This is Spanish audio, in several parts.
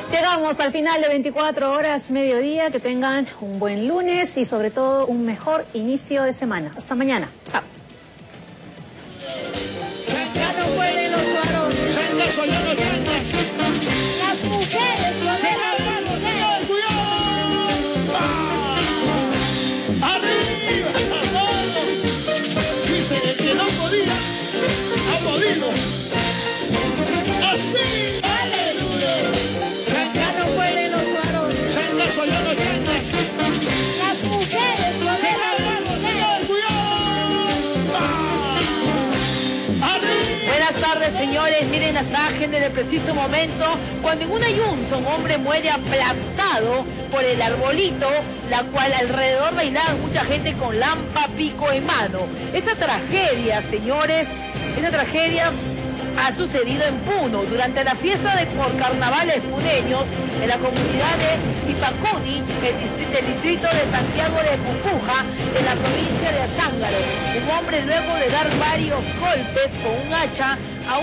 Llegamos al final de 24 horas, mediodía. Que tengan un buen lunes y sobre todo un mejor inicio de semana. Hasta mañana. Chao. Las mujeres arriba, dice el que no podía, ha podido. Así, aleluya. Ya no pueden los varones. Changas son los changas. Las mujeres Buenas tardes, señores. Miren las imágenes del preciso momento cuando en una yunza un hombre muere aplastado por el arbolito, la cual alrededor bailaba mucha gente con lampa, pico en mano. Esta tragedia, señores, esta tragedia ha sucedido en Puno durante la fiesta por carnavales puneños en la comunidad de Ipacuni, el distrito de Santiago de Pupuja, en la provincia de Azángaro. Un hombre, luego de dar varios golpes con un hacha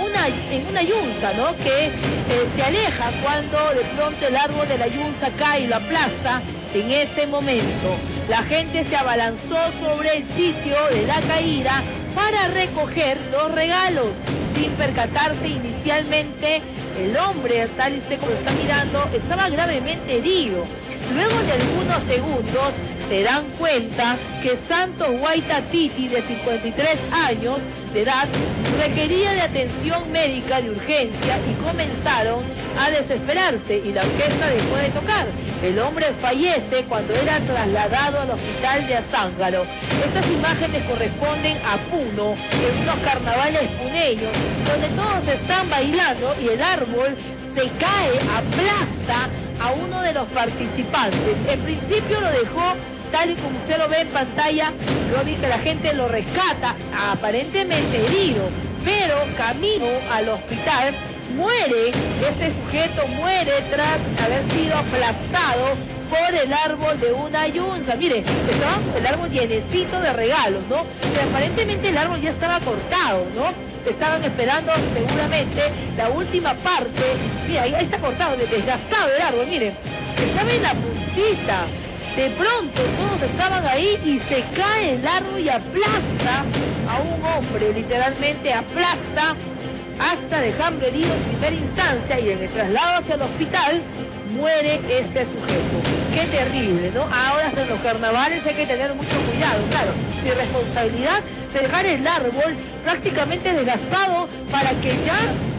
en una yunza, ¿no?, que se aleja cuando de pronto el árbol de la yunza cae y lo aplasta. En ese momento la gente se abalanzó sobre el sitio de la caída para recoger los regalos, sin percatarse inicialmente. El hombre, tal y usted como lo está mirando, estaba gravemente herido. Luego de algunos segundos se dan cuenta que Santos Guaita Titi, de 53 años de edad, requería de atención médica de urgencia y comenzaron a desesperarse y la orquesta dejó de tocar. El hombre fallece cuando era trasladado al hospital de Azángaro. Estas imágenes corresponden a Puno, en unos carnavales puneños, donde todos están bailando y el árbol se cae, aplasta a uno de los participantes. En principio lo dejó tal y como usted lo ve en pantalla, lo vi que la gente lo rescata, aparentemente herido, pero camino al hospital muere. Este sujeto muere tras haber sido aplastado por el árbol de una yunza. Mire, estaba el árbol llenecito de regalos, ¿no? Pero aparentemente el árbol ya estaba cortado, ¿no? Estaban esperando seguramente la última parte. Mira, ahí está cortado, desgastado el árbol, miren. Estaba en la puntita. De pronto todos estaban ahí y se cae el árbol y aplasta a un hombre, literalmente aplasta hasta dejarlo herido en primera instancia, y en el traslado hacia el hospital muere este sujeto. Qué terrible, ¿no? Ahora en los carnavales hay que tener mucho cuidado, claro, irresponsabilidad de dejar el árbol prácticamente desgastado para que ya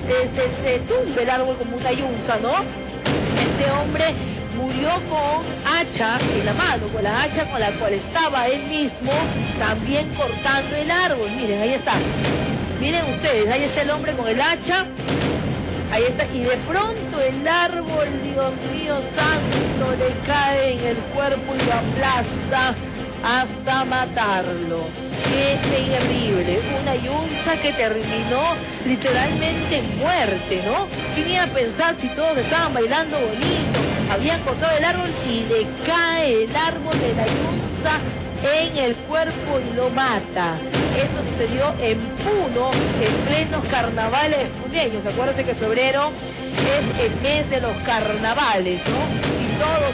se tumbe el árbol como una yunza, ¿no? Este hombre murió con hacha en la mano, con la hacha con la cual estaba él mismo también cortando el árbol. Miren, ahí está. Miren ustedes, ahí está el hombre con el hacha. Ahí está. Y de pronto el árbol, Dios mío santo, le cae en el cuerpo y lo aplasta hasta matarlo. Qué terrible. Una yunza que terminó literalmente en muerte, ¿no? ¿Quién iba a pensar si todos estaban bailando bonito? Habían cortado el árbol y le cae el árbol de la yunza en el cuerpo y lo mata. Esto sucedió en Puno, en plenos carnavales puneños. Acuérdense que febrero es el mes de los carnavales, ¿no? Y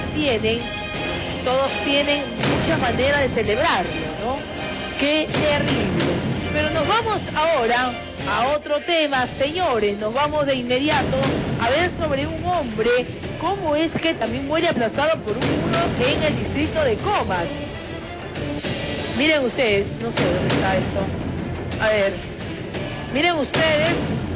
todos tienen muchas maneras de celebrarlo, ¿no? Qué terrible. Pero nos vamos ahora a otro tema, señores. Nos vamos de inmediato a ver sobre un hombre, cómo es que también muere aplastado por un muro en el distrito de Comas. Miren ustedes, no sé dónde está esto. A ver, miren ustedes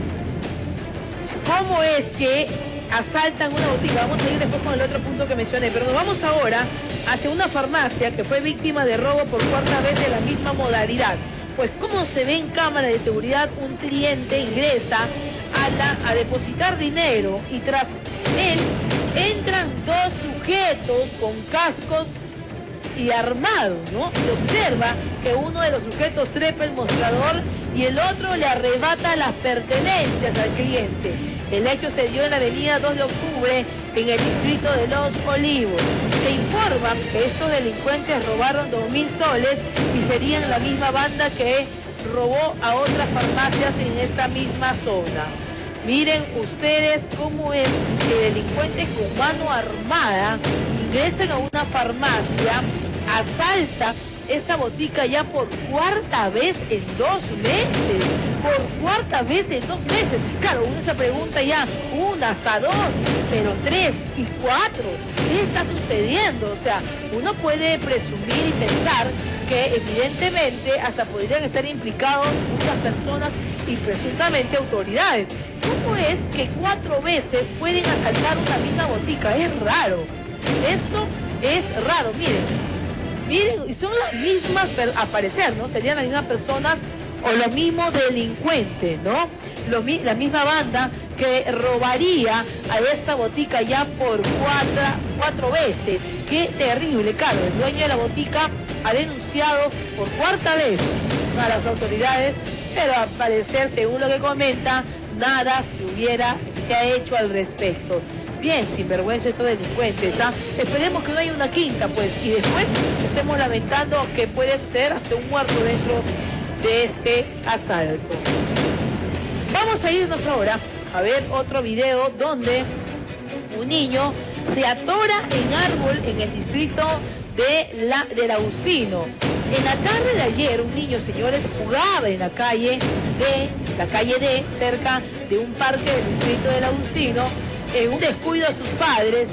cómo es que asaltan una botica. Vamos a ir después con el otro punto que mencioné, pero nos vamos ahora hacia una farmacia que fue víctima de robo por cuarta vez de la misma modalidad. Pues como se ve en cámara de seguridad, un cliente ingresa a depositar dinero y tras él entran dos sujetos con cascos y armados, ¿no? Se observa que uno de los sujetos trepa el mostrador y el otro le arrebata las pertenencias al cliente. El hecho se dio en la avenida 2 de octubre, en el distrito de Los Olivos. Se informa que estos delincuentes robaron 2.000 soles y serían la misma banda que robó a otras farmacias en esta misma zona. Miren ustedes cómo es que delincuentes con mano armada ingresan a una farmacia, asalta esta botica ya por cuarta vez en 2 meses. Por cuarta vez en 2 meses. Claro, uno se pregunta ya, 1 hasta 2, pero 3 y 4. ¿Qué está sucediendo? O sea, uno puede presumir y pensar que evidentemente hasta podrían estar implicados muchas personas y presuntamente autoridades. ¿Cómo es que 4 veces pueden asaltar una misma botica? Es raro. Esto es raro, miren, y son las mismas, a parecer, ¿no? Serían las mismas personas o los mismos delincuentes, ¿no? La misma banda que robaría a esta botica ya por 4 veces. Qué terrible, claro. El dueño de la botica ha denunciado por 4ª vez a las autoridades, pero al parecer, según lo que comenta, nada se ha hecho al respecto. Bien, sinvergüenza estos delincuentes, ¿ah? Esperemos que no haya una quinta, pues, y después estemos lamentando que puede suceder hasta un muerto dentro de este asalto. Vamos a irnos ahora a ver otro video donde un niño se atora en árbol en el distrito del Agustino. En la tarde de ayer, un niño, señores, jugaba en la calle D, cerca de un parque del distrito del Agustino. En un descuido de sus padres,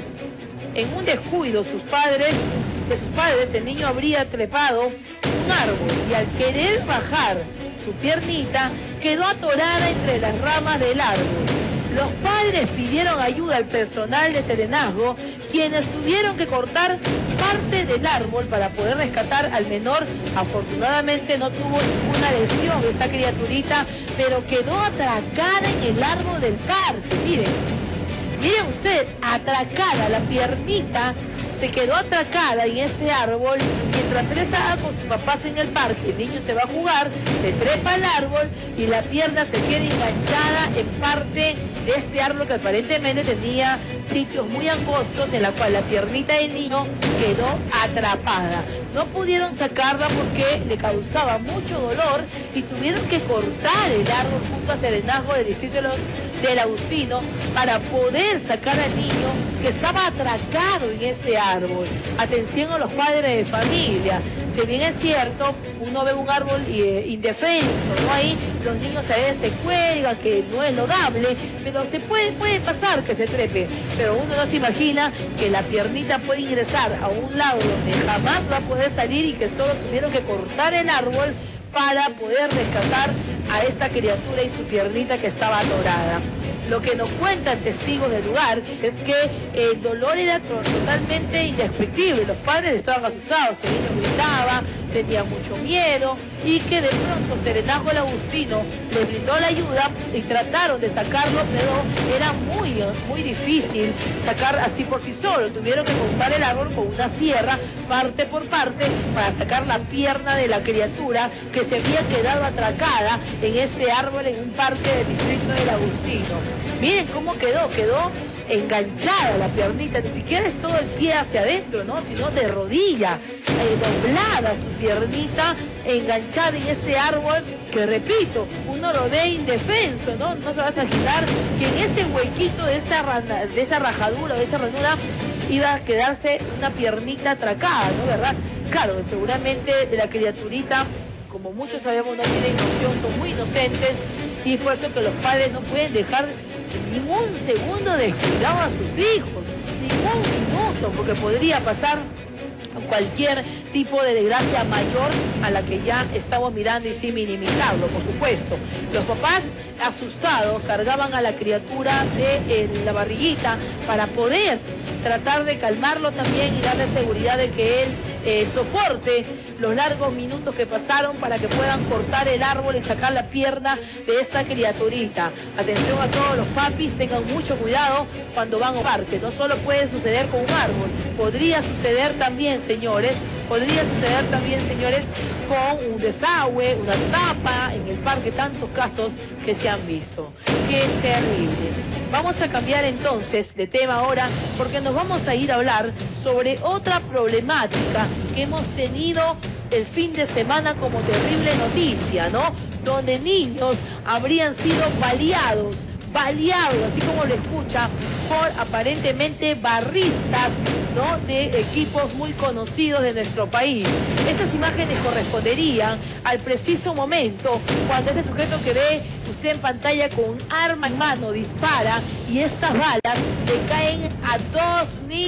el niño habría trepado un árbol y al querer bajar su piernita, quedó atorada entre las ramas del árbol. Los padres pidieron ayuda al personal de serenazgo, quienes tuvieron que cortar parte del árbol para poder rescatar al menor. Afortunadamente no tuvo ninguna lesión esta criaturita, pero quedó atracada en el árbol del parque. Miren ustedes, atracada, la piernita se quedó atracada en este árbol. Mientras él estaba con sus papás en el parque, el niño se va a jugar, se trepa al árbol y la pierna se queda enganchada en parte de este árbol que aparentemente tenía sitios muy angostos, en la cual la piernita del niño quedó atrapada. No pudieron sacarla porque le causaba mucho dolor y tuvieron que cortar el árbol junto a serenazgo del distrito del Agustino para poder sacar al niño que estaba atracado en este árbol. Atención a los padres de familia. Si bien es cierto, uno ve un árbol indefenso, ¿no? Ahí los niños a veces se cuelgan, que no es lograble, pero puede pasar que se trepe. Pero uno no se imagina que la piernita puede ingresar a un lado donde jamás va a poder salir y que solo tuvieron que cortar el árbol para poder rescatar a esta criatura y su piernita que estaba atorada. Lo que nos cuentan testigos del lugar es que el dolor era totalmente indescriptible. Los padres estaban asustados, el niño gritaba, tenía mucho miedo y que de pronto Serenazgo el Agustino le brindó la ayuda y trataron de sacarlo, pero era muy difícil sacar así por sí solo. Tuvieron que cortar el árbol con una sierra, parte por parte, para sacar la pierna de la criatura que se había quedado atracada en este árbol en un parque del distrito del Agustino. Miren cómo quedó enganchada la piernita, ni siquiera es todo el pie hacia adentro, ¿no? Sino de rodilla, doblada su piernita, enganchada en este árbol que, repito, uno lo ve indefenso, ¿no? No se va a imaginar que en ese huequito de esa rajadura, de esa ranura, iba a quedarse una piernita atracada, ¿no? ¿Verdad? Claro, seguramente la criaturita, como muchos sabemos, no tienen noción, son muy inocentes, y es por eso que los padres no pueden dejar ningún segundo descuidado a sus hijos, ningún minuto, porque podría pasar cualquier tipo de desgracia mayor a la que ya estamos mirando, y sin minimizarlo, por supuesto. Los papás, asustados, cargaban a la criatura de la barriguita para poder tratar de calmarlo también y darle seguridad de que él soporte los largos minutos que pasaron para que puedan cortar el árbol y sacar la pierna de esta criaturita. Atención a todos los papis, tengan mucho cuidado cuando van al parque. No solo puede suceder con un árbol, podría suceder también, señores, con un desagüe, una tapa en el parque, tantos casos que se han visto. ¡Qué terrible! Vamos a cambiar entonces de tema ahora, porque nos vamos a ir a hablar sobre otra problemática que hemos tenido el fin de semana como terrible noticia, ¿no? Donde niños habrían sido baleados baleado, así como lo escucha, por aparentemente barristas, ¿no?, de equipos muy conocidos de nuestro país. Estas imágenes corresponderían al preciso momento cuando este sujeto que ve usted en pantalla con un arma en mano dispara y estas balas le caen a dos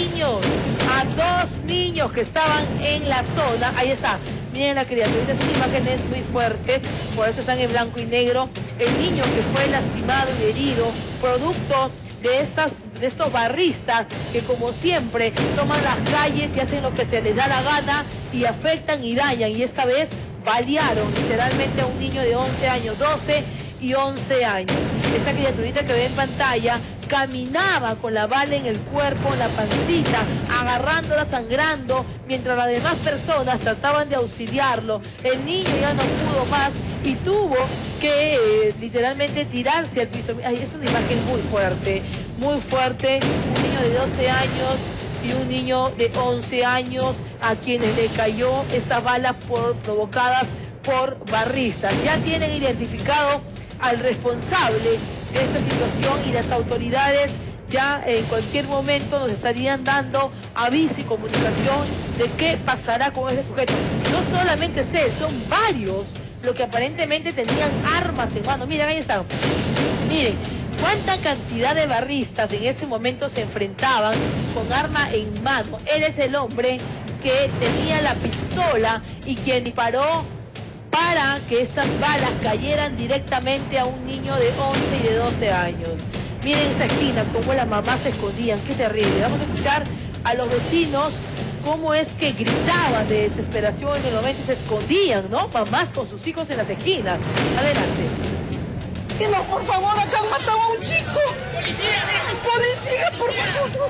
niños que estaban en la zona. Ahí está. Miren la criaturita, son imágenes muy fuertes, por eso están en blanco y negro. El niño que fue lastimado y herido, producto de estos barristas que, como siempre, toman las calles y hacen lo que se les da la gana y afectan y dañan. Y esta vez balearon literalmente a un niño de 11 años, 12 y 11 años. Esta criaturita que ve en pantalla caminaba con la bala en el cuerpo, en la pancita, agarrándola, sangrando, mientras las demás personas trataban de auxiliarlo. El niño ya no pudo más y tuvo que literalmente tirarse al piso. Ay, es una imagen muy fuerte, muy fuerte. Un niño de 12 años y un niño de 11 años a quienes le cayó estas balas provocadas por barristas. Ya tienen identificado al responsable de esta situación y las autoridades ya en cualquier momento nos estarían dando aviso y comunicación de qué pasará con ese sujeto. No solamente es él, son varios los que aparentemente tenían armas en mano. Miren, ahí están. Miren cuánta cantidad de barristas en ese momento se enfrentaban con arma en mano. Él es el hombre que tenía la pistola y quien disparó para que estas balas cayeran directamente a un niño de 11 y de 12 años. Miren esa esquina, cómo las mamás se escondían, qué terrible. Vamos a escuchar a los vecinos cómo es que gritaban de desesperación en el momento y se escondían, ¿no? Mamás con sus hijos en las esquinas. Adelante. Y no, por favor, acá han matado a un chico. ¡Policía! ¡Policía, por favor!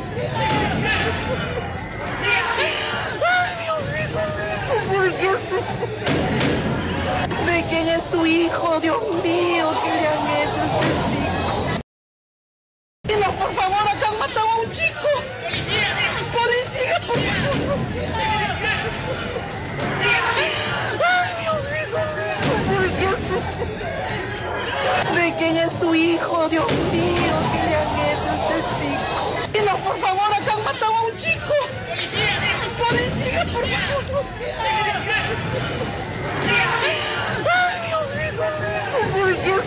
¡Ay, Diosito mío! ¿Por qué ¿De quién es su hijo? Dios mío, ¿qué le han hecho a este chico? Y no, por favor, acá han matado a un chico. ¡Policía, por favor! ¡Ay, Diosito mío! ¿Por qué ¿De quién es su hijo? Dios mío, ¿qué le han hecho a este chico? Y no, por favor, acá han matado a un chico. ¡Policía, por favor! ¡Ay, Diosito mío! ¿Por qué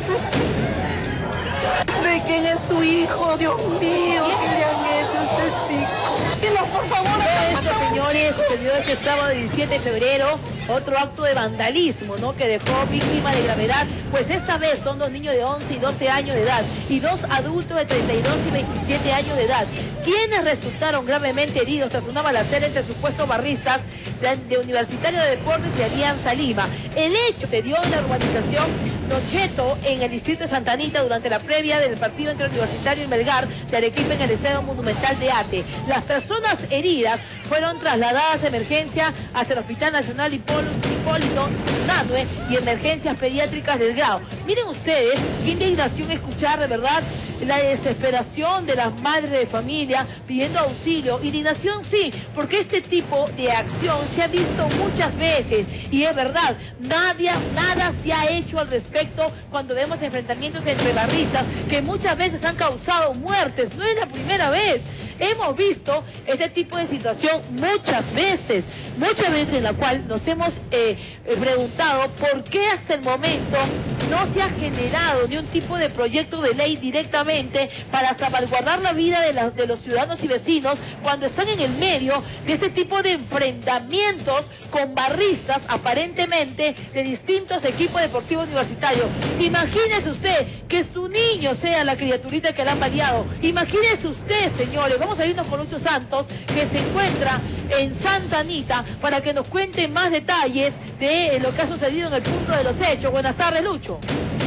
¿De quién es su hijo? Dios mío, ¿qué le han hecho a este chico? Y no, por favor, acá han matado a un chico. Señores, sucedió este sábado 17 de febrero, otro acto de vandalismo, ¿no?, que dejó víctima de gravedad, pues esta vez son dos niños de 11 y 12 años de edad y dos adultos de 32 y 27 años de edad, quienes resultaron gravemente heridos tras una balacera entre supuestos barristas de Universitario de Deportes y Alianza Lima. El hecho se dio en la urbanización Nocheto, en el distrito de Santa Anita, durante la previa del partido entre Universitario y Melgar de Arequipa en el Estadio Monumental de Ate. Las personas heridas fueron trasladadas de emergencia hacia el Hospital Nacional Hipólito Unanue y Emergencias Pediátricas del Grao. Miren ustedes, qué indignación escuchar de verdad la desesperación de las madres de familia pidiendo auxilio. Indignación sí, porque este tipo de acción se ha visto muchas veces y es verdad, nada se ha hecho al respecto cuando vemos enfrentamientos entre barristas que muchas veces han causado muertes. No es la primera vez. Hemos visto este tipo de situación muchas veces en la cual nos hemos preguntado por qué hasta el momento no se ha generado ni un tipo de proyecto de ley directamente para salvaguardar la vida de los ciudadanos y vecinos cuando están en el medio de este tipo de enfrentamientos con barristas aparentemente de distintos equipos deportivos universitarios. Imagínese usted que su niño sea la criaturita que le han baleado. Imagínese usted, señores, vamos a irnos con Lucho Santos, que se encuentra en Santa Anita, para que nos cuente más detalles de lo que ha sucedido en el punto de los hechos. Buenas tardes, Lucho.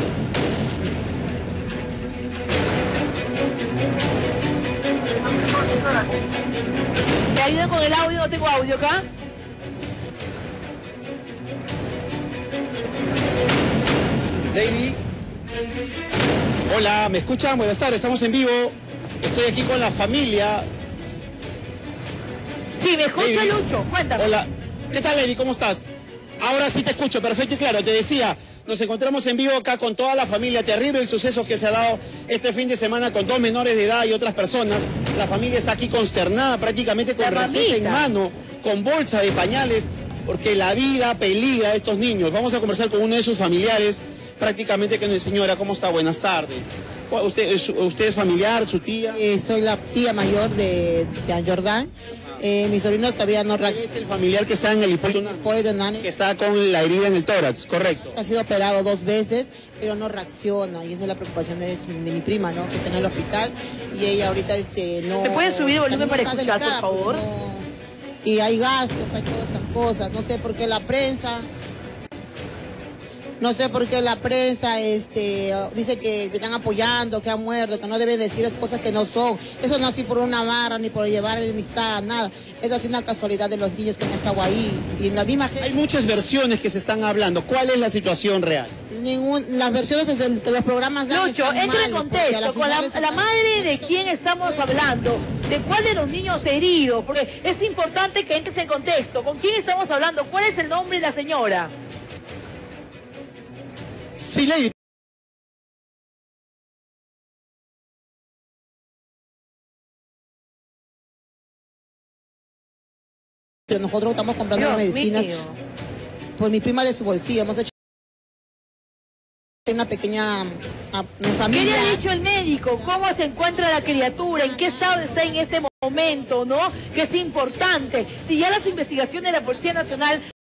¿Me ayudan con el audio? No tengo audio acá. Lady. Hola, ¿me escuchan? Buenas tardes, estamos en vivo. Estoy aquí con la familia. Sí, me escucha, Lady. Lucho, cuéntame. Hola, ¿qué tal, Lady? ¿Cómo estás? Ahora sí te escucho, perfecto y claro. Te decía, Nos encontramos en vivo acá con toda la familia. Terrible el suceso que se ha dado este fin de semana con 2 menores de edad y otras personas. La familia está aquí consternada, prácticamente con receta en mano, con bolsa de pañales, porque la vida peligra a estos niños. Vamos a conversar con uno de sus familiares, prácticamente que nos... Señora, ¿cómo está? Buenas tardes. ¿Usted es familiar, su tía? Soy la tía mayor de Jordán. Mi sobrino todavía no reacciona. Es el familiar que está en el hipódromo, que está con la herida en el tórax, correcto. Ha sido operado 2 veces, pero no reacciona, y esa es la preocupación de mi prima, ¿no? Que está en el hospital, y ella ahorita no... ¿Me puede subir el volumen para escuchar, por favor? Y hay gastos, hay todas esas cosas. No sé por qué la prensa... No sé por qué la prensa dice que están apoyando, que ha muerto, que no deben decir cosas que no son. Eso no es así por una barra, ni por llevar enemistad, nada. Eso es una casualidad de los niños que han estado ahí. Y la misma gente... Hay muchas versiones que se están hablando. ¿Cuál es la situación real? Las versiones de los programas... Lucho, entre en contexto, con la madre de quién estamos hablando, de cuál de los niños heridos, porque es importante que entres en contexto. ¿Con quién estamos hablando? ¿Cuál es el nombre de la señora? Sí, Lady. Nosotros estamos comprando las medicinas por mi prima de su bolsillo. Hemos hecho una pequeña familia. ¿Qué le ha dicho el médico? ¿Cómo se encuentra la criatura? ¿En qué estado está en este momento? ¿No? Que es importante. Si ya las investigaciones de la Policía Nacional